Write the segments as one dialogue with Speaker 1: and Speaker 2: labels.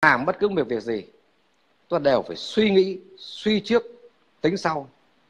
Speaker 1: làm bất cứ một việc gì, tôi đều phải suy nghĩ, suy trước, tính sau.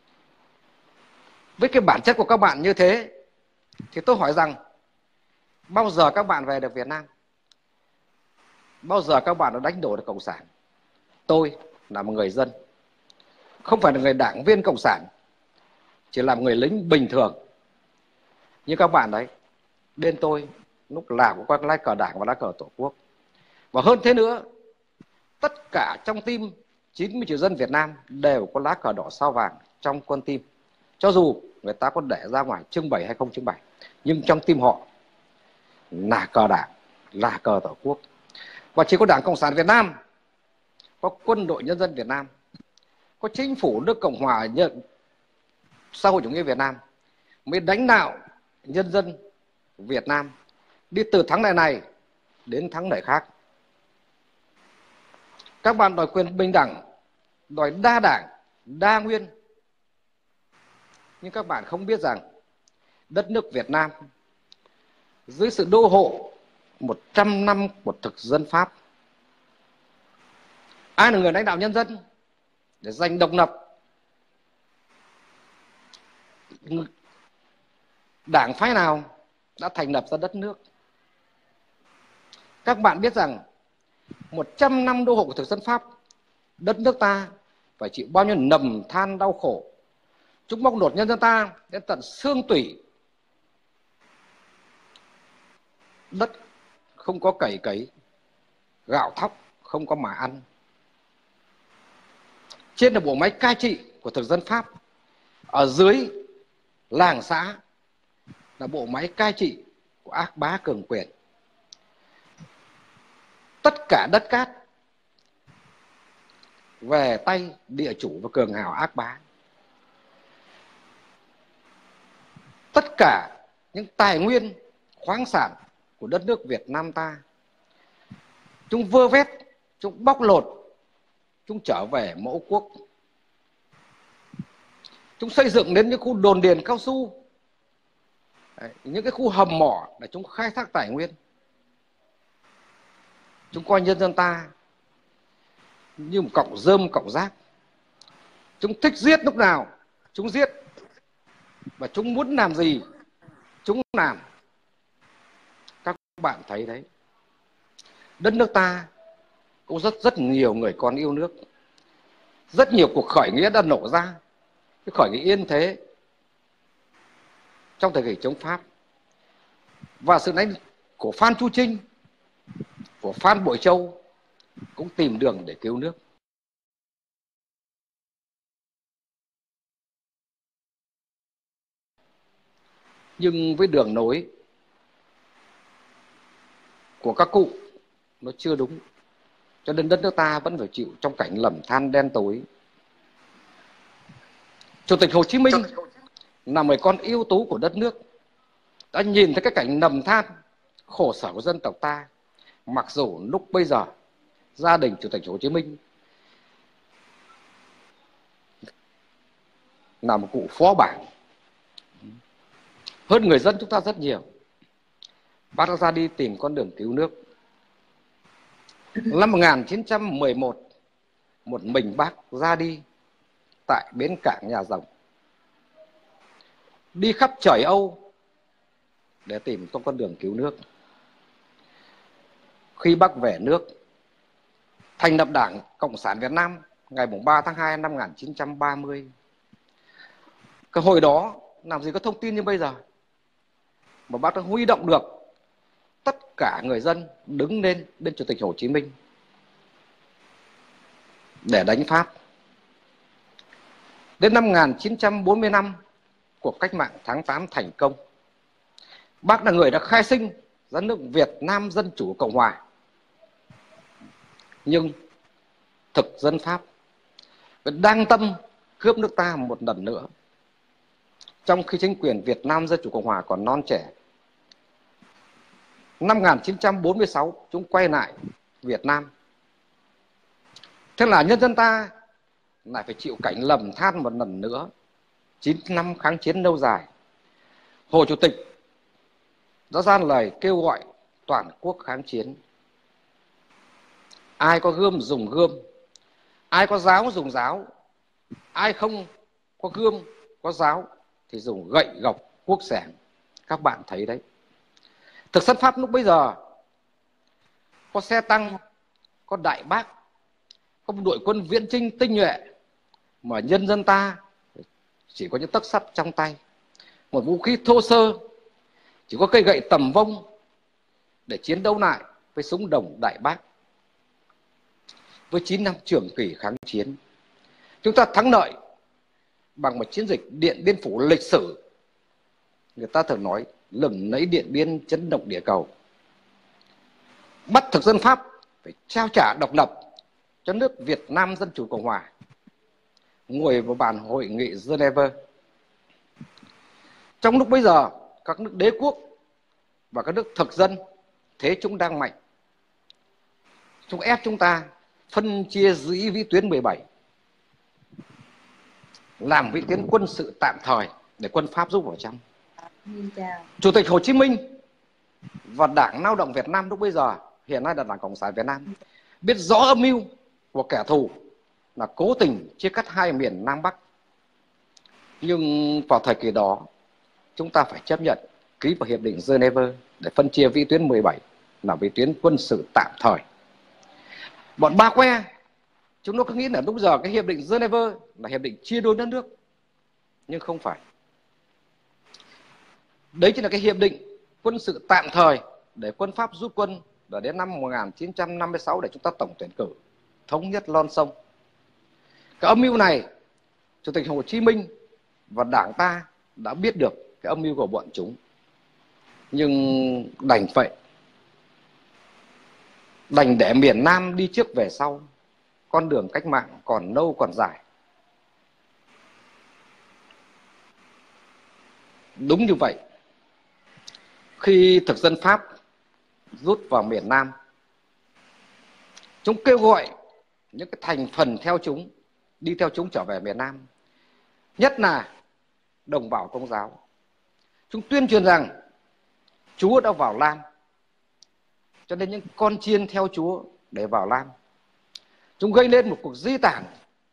Speaker 1: Với cái bản chất của các bạn như thế, thì tôi hỏi rằng, bao giờ các bạn về được Việt Nam? Bao giờ các bạn đã đánh đổ được Cộng sản? Tôi là một người dân, không phải là người đảng viên Cộng sản, chỉ là một người lính bình thường như các bạn đấy. Bên tôi lúc nào cũng có lá cờ đảng và lá cờ tổ quốc. Và hơn thế nữa, tất cả trong tim 90 triệu dân Việt Nam đều có lá cờ đỏ sao vàng trong con tim. Cho dù người ta có để ra ngoài trưng bày hay không trưng bày, nhưng trong tim họ là cờ đảng, là cờ tổ quốc. Và chỉ có Đảng Cộng sản Việt Nam, có Quân đội Nhân dân Việt Nam, có chính phủ nước Cộng hòa xã hội chủ nghĩa Việt Nam mới đánh đạo nhân dân Việt Nam đi từ thắng lợi này đến thắng lợi khác. Các bạn đòi quyền bình đẳng, đòi đa đảng, đa nguyên, nhưng các bạn không biết rằng đất nước Việt Nam dưới sự đô hộ 100 năm của thực dân Pháp, ai là người lãnh đạo nhân dân để giành độc lập? Đảng phái nào đã thành lập ra đất nước? Các bạn biết rằng 100 năm đô hộ của thực dân Pháp, đất nước ta phải chịu bao nhiêu nầm than đau khổ. Chúng bóc lột nhân dân ta đến tận xương tủy. Đất không có cày cấy, gạo thóc không có mà ăn. Trên là bộ máy cai trị của thực dân Pháp, ở dưới làng xã là bộ máy cai trị của ác bá cường quyền. Tất cả đất cát về tay địa chủ và cường hào ác bá. Tất cả những tài nguyên khoáng sản của đất nước Việt Nam ta, chúng vơ vét, chúng bóc lột, chúng trở về mẫu quốc. Chúng xây dựng đến những khu đồn điền cao su, những cái khu hầm mỏ để chúng khai thác tài nguyên. Chúng coi nhân dân ta như một cọng rơm, cọng rác. Chúng thích giết lúc nào chúng giết, và chúng muốn làm gì chúng làm. Các bạn thấy đấy, đất nước ta cũng rất nhiều người con yêu nước. Rất nhiều cuộc khởi nghĩa đã nổ ra, cái khởi nghĩa yên thế trong thời kỳ chống Pháp, và sự đánh của Phan Chu Trinh, của Phan Bội Châu cũng tìm đường để cứu nước. Nhưng với đường nối của các cụ nó chưa đúng, cho nên đất nước ta vẫn phải chịu trong cảnh lầm than đen tối. Chủ tịch Hồ Chí Minh là một con ưu tú của đất nước, đã nhìn thấy cái cảnh lầm than khổ sở của dân tộc ta. Mặc dù lúc bây giờ gia đình Chủ tịch Hồ Chí Minh là một cụ phó bảng, hơn người dân chúng ta rất nhiều, bác đã ra đi tìm con đường cứu nước. Năm 1911, một mình bác ra đi tại bến cảng Nhà Rồng, đi khắp trời Âu để tìm con đường cứu nước. Khi bác về nước, thành lập Đảng Cộng sản Việt Nam ngày 3 tháng 2 năm 1930. Cái hồi đó làm gì có thông tin như bây giờ, mà bác đã huy động được tất cả người dân đứng lên bên Chủ tịch Hồ Chí Minh để đánh Pháp. Đến năm 1945, cuộc cách mạng tháng 8 thành công. Bác là người đã khai sinh ra nước Việt Nam Dân Chủ Cộng Hòa. Nhưng thực dân Pháp vẫn đang tâm cướp nước ta một lần nữa, trong khi chính quyền Việt Nam Dân Chủ Cộng Hòa còn non trẻ. Năm 1946, chúng quay lại Việt Nam. Thế là nhân dân ta lại phải chịu cảnh lầm than một lần nữa. 9 năm kháng chiến lâu dài, Hồ Chủ tịch đã ra lời kêu gọi toàn quốc kháng chiến. Ai có gươm dùng gươm, ai có giáo dùng giáo, ai không có gươm có giáo thì dùng gậy gộc cuốc xẻng. Các bạn thấy đấy, thực dân Pháp lúc bấy giờ có xe tăng, có đại bác, có một đội quân viễn chinh tinh nhuệ, mà nhân dân ta chỉ có những tấc sắt trong tay, một vũ khí thô sơ, chỉ có cây gậy tầm vông để chiến đấu lại với súng đồng đại bác. Với 9 năm trường kỳ kháng chiến, chúng ta thắng lợi bằng một chiến dịch Điện Biên Phủ lịch sử. Người ta thường nói lừng lẫy Điện Biên chấn động địa cầu. Bắt thực dân Pháp phải trao trả độc lập cho nước Việt Nam Dân Chủ Cộng Hòa, ngồi vào bàn hội nghị Geneva. Trong lúc bấy giờ, các nước đế quốc và các nước thực dân thế chúng đang mạnh, chúng ép chúng ta phân chia dĩ vĩ tuyến 17, làm vĩ tuyến quân sự tạm thời để quân Pháp giúp vào trong. Chủ tịch Hồ Chí Minh và Đảng Lao động Việt Nam lúc bấy giờ, hiện nay là Đảng Cộng sản Việt Nam, biết rõ âm mưu của kẻ thù là cố tình chia cắt hai miền Nam Bắc. Nhưng vào thời kỳ đó, chúng ta phải chấp nhận ký vào Hiệp định Geneva để phân chia vĩ tuyến 17 là vĩ tuyến quân sự tạm thời. Bọn Ba Que, chúng nó cứ nghĩ là lúc giờ cái Hiệp định Geneva là hiệp định chia đôi đất nước. Nhưng không phải. Đấy chính là cái hiệp định quân sự tạm thời để quân Pháp rút quân và đến năm 1956 để chúng ta tổng tuyển cử, thống nhất non sông. Cái âm mưu này, Chủ tịch Hồ Chí Minh và Đảng ta đã biết được cái âm mưu của bọn chúng. Nhưng đành vậy, đành để miền Nam đi trước về sau, con đường cách mạng còn lâu còn dài. Đúng như vậy, khi thực dân Pháp rút vào miền Nam, chúng kêu gọi những cái thành phần theo chúng, đi theo chúng trở về miền Nam, nhất là đồng bào Công giáo. Chúng tuyên truyền rằng Chúa đã vào Lam, cho nên những con chiên theo Chúa để vào Lam. Chúng gây lên một cuộc di tản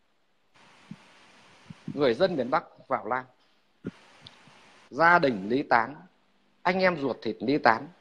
Speaker 1: người dân miền Bắc vào Lam. Gia đình ly tán, anh em ruột thịt ly tán,